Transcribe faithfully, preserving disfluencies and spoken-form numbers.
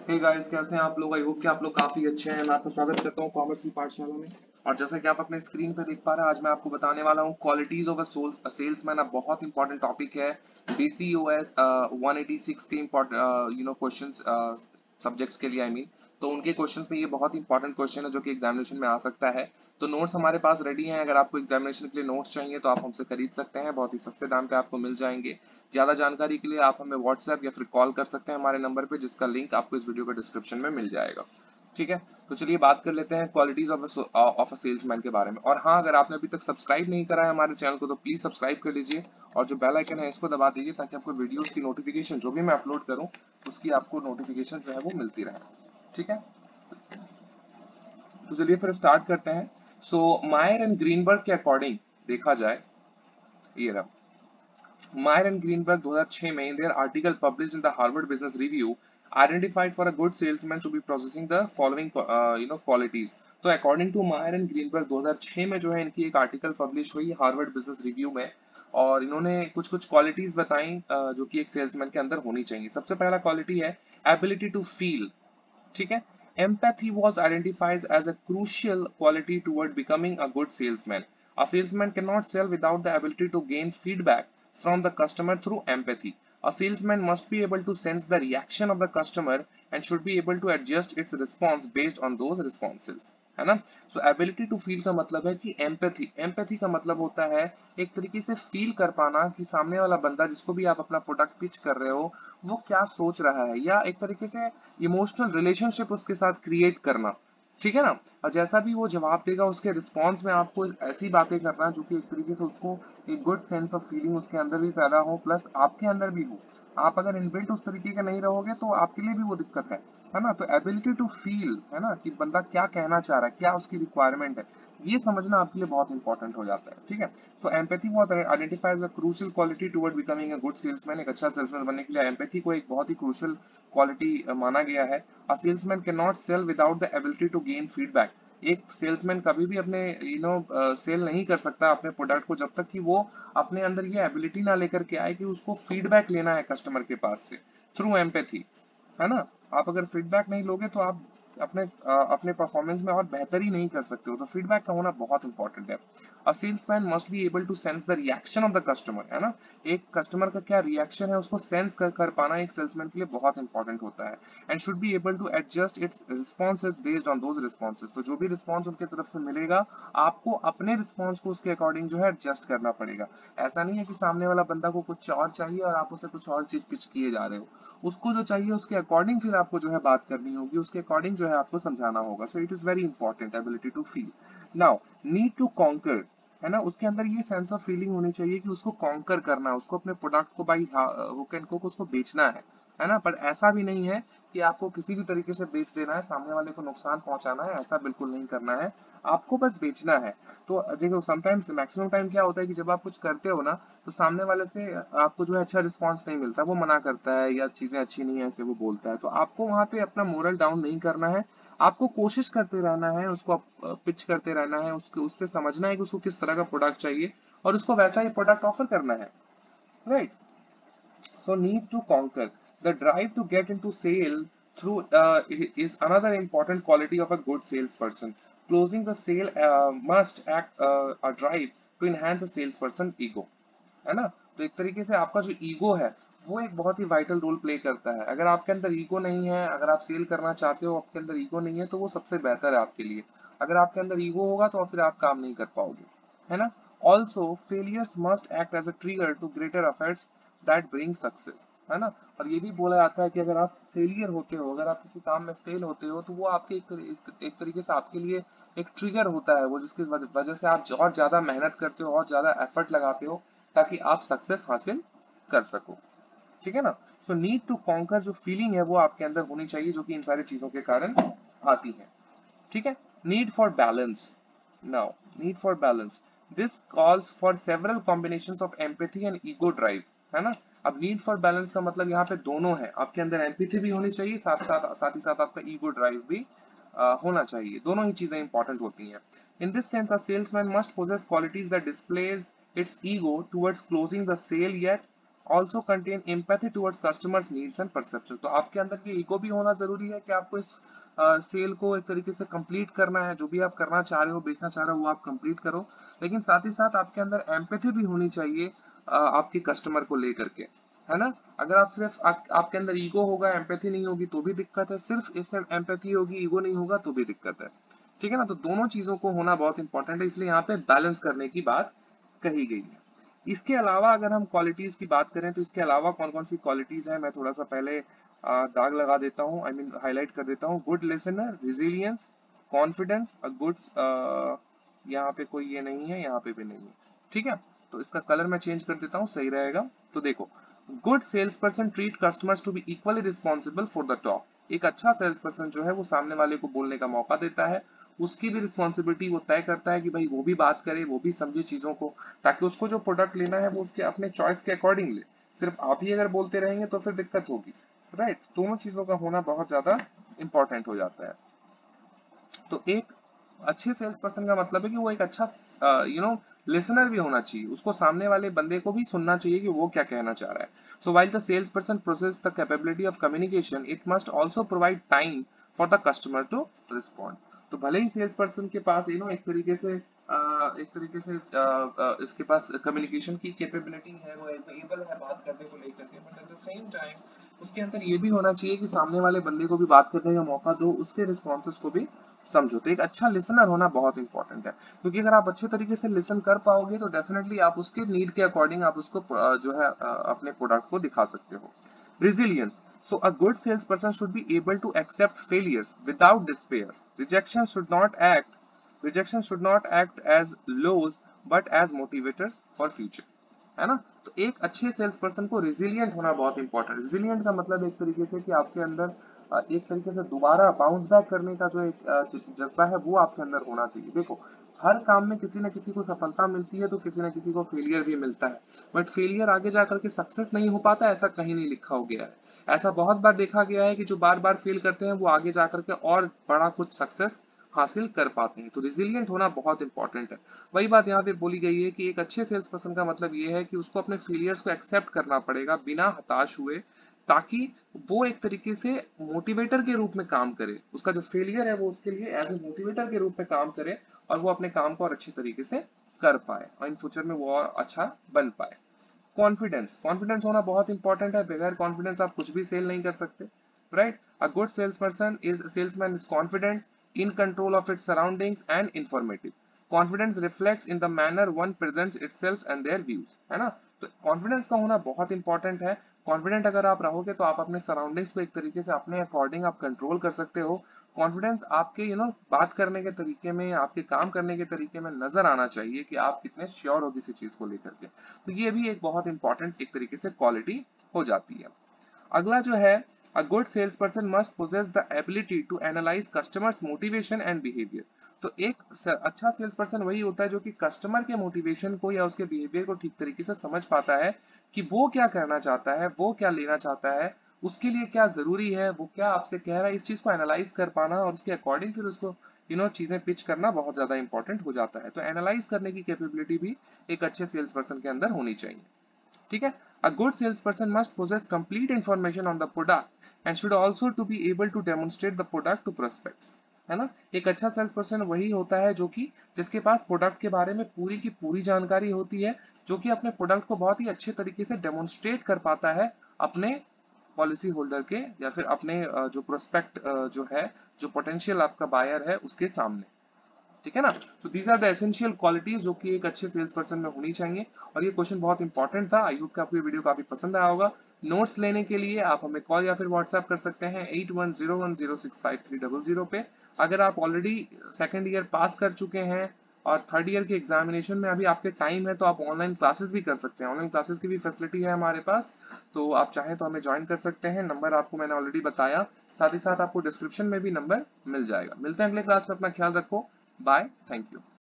Hey guys, कैसे हैं आप लोग? आई होप कि आप लोग काफी अच्छे हैं। मैं आपका स्वागत करता हूं कॉमर्स की पाठशाला में। और जैसा कि आप अपने स्क्रीन पर देख पा रहे हैं, आज मैं आपको बताने वाला हूं क्वालिटीज ऑफ अ सेल्समैन। अब बहुत इंपॉर्टेंट टॉपिक है बीसीओएस वन एटी सिक्स के important you know questions subjects के लिए, आई मीन तो उनके क्वेश्चंस में ये बहुत इंपॉर्टेंट क्वेश्चन है जो कि एग्जामिनेशन में आ सकता है। तो नोट्स हमारे पास रेडी हैं। अगर आपको एग्जामिनेशन के लिए नोट्स चाहिए तो आप हमसे खरीद सकते हैं, बहुत ही सस्ते दाम पे आपको मिल जाएंगे। ज्यादा जानकारी के लिए आप हमें व्हाट्सएप या फिर कॉल कर सकते हैं हमारे नंबर पे, जिसका लिंक आपको इस वीडियो के डिस्क्रिप्शन में मिल जाएगा। ठीक है, तो चलिए बात कर लेते हैं qualities of of a salesman के बारे में। और हाँ, अगर आपने अभी तक सब्सक्राइब नहीं करा है हमारे चैनल को तो प्लीज सब्सक्राइब कर लीजिए और जो बेल आइकन है इसको दबा दीजिए, ताकि आपको वीडियोस की नोटिफिकेशन जो भी मैं अपलोड करूं उसकी आपको नोटिफिकेशन जो है वो मिलती रहे। ठीक है, तो चलिए फिर स्टार्ट करते हैं। सो मायर एंड ग्रीनबर्ग के अकॉर्डिंग देखा जाए, ये रहा Meyer and Greenberg दो हज़ार छह में in their article published in the Harvard Business Review identified for a good salesman to be possessing the following uh, you know qualities। तो according to Meyer and Greenberg दो हज़ार छह में जो है इनकी एक आर्टिकल पब्लिश हुई हार्वर्ड बिजनेस रिव्यू में, और इन्होंने कुछ कुछ क्वालिटीज बताई uh, जो कि एक सेल्समैन के अंदर होनी चाहिए। सबसे पहला क्वालिटी है एबिलिटी टू फील। ठीक है, empathy was identified as a crucial quality toward becoming a good salesman। A salesman cannot sell without the ability to gain feedback from the customer through empathy। A salesman must be able to sense the reaction of the customer and should be able to adjust its response based on those responses। है ना? सो ability to feel का मतलब है कि empathy. Empathy का मतलब होता है एक तरीके से फील कर पाना कि सामने वाला बंदा जिसको भी आप अपना प्रोडक्ट पिच कर रहे हो वो क्या सोच रहा है, या एक तरीके से इमोशनल रिलेशनशिप उसके साथ क्रिएट करना। ठीक है ना? और जैसा भी वो जवाब देगा उसके रिस्पॉन्स में आपको ऐसी बातें करना जो कि एक तरीके से उसको एक गुड सेंस ऑफ फीलिंग उसके अंदर भी पैदा हो, प्लस आपके अंदर भी हो। आप अगर इनबिल्ट उस तरीके के नहीं रहोगे तो आपके लिए भी वो दिक्कत है है ना? तो एबिलिटी टू फील, है ना, कि बंदा क्या कहना चाह रहा है, क्या उसकी रिक्वायरमेंट है, ये समझना आपके लिए बहुत इंपॉर्टेंट हो जाता है। ठीक है, so empathy was identified as a crucial quality toward becoming a good salesman. एक अच्छा सेल्समैन बनने के लिए एम्पैथी को एक बहुत ही क्रूशियल क्वालिटी माना गया है। A salesman can not sell without the ability to gain feedback. एक सेल्समैन कभी भी अपने यू नो सेल नहीं कर सकता अपने प्रोडक्ट को जब तक कि वो अपने अंदर ये एबिलिटी ना लेकर के आए कि उसको फीडबैक लेना है कस्टमर के पास से थ्रू एम्पैथी। है ना? आप अगर फीडबैक नहीं लोगे तो आप अपने अ, अपने परफॉर्मेंस में और बेहतरी नहीं कर सकते हो। तो फीडबैक का होना बहुत इंपॉर्टेंट है। A salesman must be able to sense the reaction of the customer. है ना? एक कस्टमर का क्या रिएक्शन है उसको सेंस कर कर पाना एक सेल्समैन के लिए बहुत इंपॉर्टेंट होता है। And should be able to adjust its responses based on those responses. तो जो भी रिस्पॉन्स उनके तरफ से मिलेगा आपको अपने रिस्पॉन्स को उसके अकॉर्डिंग जो है एडजस्ट करना पड़ेगा। ऐसा नहीं है कि सामने वाला बंदा को कुछ और चाहिए और आप उसे कुछ और चीज पिच किए जा रहे हो। उसको जो चाहिए उसके अकॉर्डिंग फिर आपको जो है बात करनी होगी, उसके अकॉर्डिंग जो है आपको समझाना होगा। So it is very important ability to feel. Now need to conquer, है ना, उसके अंदर ये सेंस ऑफ फीलिंग होनी चाहिए कि उसको कॉन्कर करना है, उसको अपने प्रोडक्ट को बाई हुक एंड क्रोक उसको बेचना है। है ना? पर ऐसा भी नहीं है कि आपको किसी भी तरीके से बेच देना है, सामने वाले को नुकसान पहुंचाना है, ऐसा बिल्कुल नहीं करना है। आपको बस बेचना है। तो देखो समटाइम्स मैक्सिमम टाइम क्या होता है कि जब आप कुछ करते हो ना तो सामने वाले से आपको जो है अच्छा रिस्पांस नहीं मिलता, वो मना करता है या चीजें अच्छी नहीं है ऐसे वो बोलता है। तो आपको वहां पे अपना मोरल डाउन नहीं करना है, आपको कोशिश करते रहना है, उसको पिच करते रहना है, उसको उससे समझना है कि उसको किस तरह का प्रोडक्ट चाहिए और उसको वैसा ही प्रोडक्ट ऑफर करना है। Right? So need to conquer. The drive to get into sale through uh, is another important quality of a good salesperson. Closing the sale uh, must act uh, a drive to enhance a salesperson ego। है ना? तो एक तरीके से आपका जो ego है वो एक बहुत ही वाइटल रोल प्ले करता है। अगर आपके अंदर ईगो नहीं है, अगर आप सेल करना चाहते हो आपके अंदर ईगो नहीं है, तो वो सबसे बेहतर है आपके लिए। अगर आपके अंदर ईगो होगा तो फिर आप काम नहीं कर पाओगे। है ना? Also failures must act as a trigger to greater efforts that bring success. है ना? और ये भी बोला जाता है कि अगर आप फेलियर होते हो, अगर आप किसी काम में फेल होते हो तो वो आपके एक, एक, एक तरीके से आपके लिए एक ट्रिगर होता है, वो जिसकी वजह से आप और ज्यादा मेहनत करते हो और ज्यादा एफर्ट लगाते हो ताकि आप सक्सेस हासिल कर सको। ठीक है ना? सो नीड टू कॉन्कर जो फीलिंग है वो आपके अंदर होनी चाहिए, जो कि इन सारी चीजों के कारण आती है। ठीक है? Need for balance. Now need for balance, this calls for several combinations of empathy and ego drive. है ना? अब नीड फॉर बैलेंस का मतलब यहाँ पे दोनों है, आपके अंदर एम्पैथी भी होनी चाहिए, साथ साथ साथ ही साथ आपका ईगो ड्राइव भी uh, होना चाहिए। दोनों ही चीजें इंपॉर्टेंट होती हैं। In this sense a salesman must possess qualities that displays its ego towards closing the sale, yet also contain empathy towards customers needs and perception. तो आपके अंदर ये ईगो भी होना जरूरी है कि आपको इस सेल uh, को एक तरीके से कंप्लीट करना है, जो भी आप करना चाह रहे हो, बेचना चाह रहे हो, वो आप कंप्लीट करो, लेकिन साथ ही साथ आपके अंदर एम्पैथी भी होनी चाहिए uh, आपके कस्टमर को लेकर के, है ना। अगर आप सिर्फ आप, आपके अंदर ईगो होगा, एम्पैथी नहीं होगी तो भी दिक्कत है, सिर्फ इससे एम्पैथी होगी, ईगो नहीं होगा तो भी दिक्कत है, ठीक है ना। तो दोनों चीजों को होना बहुत इंपॉर्टेंट है, इसलिए यहाँ पे बैलेंस करने की बात कही गई है। इसके अलावा अगर हम क्वालिटीज की बात करें तो इसके अलावा कौन कौन सी क्वालिटीज है, मैं थोड़ा सा पहले आ, दाग लगा देता हूँ, आई मीन हाईलाइट कर देता हूँ। Good listener, resilience, confidence, a good, यहाँ पे कोई ये नहीं है, यहाँ पे भी नहीं है, ठीक है। तो इसका कलर मैं चेंज कर देता हूँ, सही रहेगा। तो देखो, good sales person treat customers to be equally responsible for the talk. एक अच्छा सेल्स पर्सन जो है वो सामने वाले को बोलने का मौका देता है, उसकी भी रिस्पॉन्सिबिलिटी वो तय करता है कि भाई वो भी बात करे, वो भी समझे चीजों को, ताकि उसको जो प्रोडक्ट लेना है वो उसके अपने चॉइस के अकॉर्डिंग ले। सिर्फ आप ही अगर बोलते रहेंगे तो फिर दिक्कत होगी, राइट। दोनों चीजों का होना बहुत ज्यादा इंपॉर्टेंट हो जाता है। तो एक अच्छे सेल्स पर्सन का मतलब है कि वो एक अच्छा यू नो लिसनर भी होना चाहिए, उसको सामने वाले बंदे को भी सुनना चाहिए कि वो क्या कहना चाह रहा है। So while the sales person process the capability of communication, it must also provide time for the customer to respond. तो भले ही सेल्स पर्सन के पास यू नो एक तरीके से uh, एक तरीके से uh, uh, इसके पास कम्युनिकेशन की कैपेबिलिटी है, वो एबल है बात करने को लेकर के, but at the same time उसके अंदर ये भी होना चाहिए कि सामने वाले बंदे को भी बात करने का मौका दो, उसके रिस्पॉन्सेस को भी समझो। तो एक अच्छा लिसनर होना बहुत इंपॉर्टेंट है, क्योंकि अगर आप अच्छे तरीके से लिसन कर पाओगे तो डेफिनेटली आप उसके नीड के अकॉर्डिंग आप उसको जो है अपने प्रोडक्ट को दिखा सकते हो। Resilience. So a good salesperson should be able to accept failures without despair. Rejection should not act. Rejection should not act as lows, but as motivators for future. है ना। तो एक अच्छे सेल्स पर्सन को रिजिलियंट होना बहुत important है। Resilient का मतलब एक तरीके से कि आपके अंदर एक तरीके से दोबारा बाउंस बैक करने का जो एक जज्बा है वो आपके अंदर होना चाहिए। देखो, हर काम में किसी न किसी को सफलता मिलती है तो किसी न किसी को फेलियर भी मिलता है, बट फेलियर आगे जाकर के सक्सेस नहीं हो पाता, ऐसा कहीं नहीं लिखा हो गया है। ऐसा बहुत बार देखा गया है कि जो बार बार फेल करते हैं वो आगे जाकर के और बड़ा कुछ सक्सेस हासिल कर पाते हैं। तो रिजिलियंट होना बहुत इंपॉर्टेंट है। वही बात यहाँ पे बोली गई है कि एक अच्छे सेल्स पर्सन का मतलब ये है कि उसको अपने फेलियर्स को एक्सेप्ट करना पड़ेगा बिना हताश हुए, ताकि वो एक तरीके से मोटिवेटर के रूप में काम करे। उसका जो फेलियर है वो उसके लिए एज ए मोटिवेटर के रूप में काम करे और वो अपने काम को और अच्छे तरीके से कर पाए और इन फ्यूचर में वो और अच्छा बन पाए। कॉन्फिडेंस, कॉन्फिडेंस होना बहुत इंपॉर्टेंट है। बगैर कॉन्फिडेंस आप कुछ भी सेल नहीं कर सकते, right. A good sales person is salesman is confident, in control of its surroundings and informative. Confidence reflects in the manner one presents itself and their views, है ना। तो कॉन्फिडेंस का होना बहुत इंपॉर्टेंट है। कॉन्फिडेंट अगर आप रहोगे तो आप अपने सराउंडिंग्स को एक तरीके से अपने अकॉर्डिंग आप कंट्रोल कर सकते हो। कॉन्फिडेंस आपके यू you नो know, बात करने के तरीके में, आपके काम करने के तरीके में नजर आना चाहिए कि आप कितने श्योर हो किसी चीज को लेकर के। तो ये भी एक बहुत इंपॉर्टेंट एक तरीके से क्वालिटी हो जाती है। अगला जो है, a good salesperson must possess the ability to analyze customers motivation and behavior. तो एक अच्छा सेल्स पर्सन वही होता है जो कि कस्टमर के मोटिवेशन को या उसके बिहेवियर को ठीक तरीके से समझ पाता है कि वो क्या करना चाहता है, वो क्या लेना चाहता है, उसके लिए क्या जरूरी है, वो क्या आपसे कह रहा है। इस चीज को एनालाइज कर पाना और उसके अकॉर्डिंग फिर उसको यू नो चीजें पिच करना बहुत ज्यादा इंपॉर्टेंट हो जाता है। तो एनालाइज करने की कैपेबिलिटी भी एक अच्छे सेल्स पर्सन के अंदर होनी चाहिए, ठीक है। A good salesperson must possess complete information on the product and should also to be able to demonstrate the product to prospects, है ना। एक अच्छा सेल्स पर्सन वही होता है जो कि जिसके पास प्रोडक्ट के बारे में पूरी की पूरी जानकारी होती है, जो कि अपने प्रोडक्ट को बहुत ही अच्छे तरीके से डेमोन्स्ट्रेट कर पाता है अपने पॉलिसी होल्डर के या फिर अपने जो प्रोस्पेक्ट जो है, जो पोटेंशियल आपका बायर है उसके सामने, ठीक है ना। तो these are the essential qualities जो कि एक अच्छे सेल्स पर्सन में होनी चाहिए। और ये क्वेश्चन बहुत इंपॉर्टेंट था। आई होप कि आपको ये वीडियो काफी पसंद आया होगा। नोट्स लेने के लिए आप हमें कॉल या फिर व्हाट्सएप कर सकते हैं at one zero one zero six five three double zero पे। अगर आप ऑलरेडी सेकेंड ईयर पास कर चुके हैं और थर्ड ईयर के एग्जामिनेशन में अभी आपके टाइम है तो आप ऑनलाइन क्लासेस भी कर सकते हैं। ऑनलाइन क्लासेस की भी फैसिलिटी है हमारे पास, तो आप चाहें तो हमें ज्वाइन कर सकते हैं। नंबर आपको मैंने ऑलरेडी बताया, साथ ही साथ आपको डिस्क्रिप्शन में भी नंबर मिल जाएगा। मिलते हैं अगले क्लास में, अपना ख्याल रखो। Bye, thank you.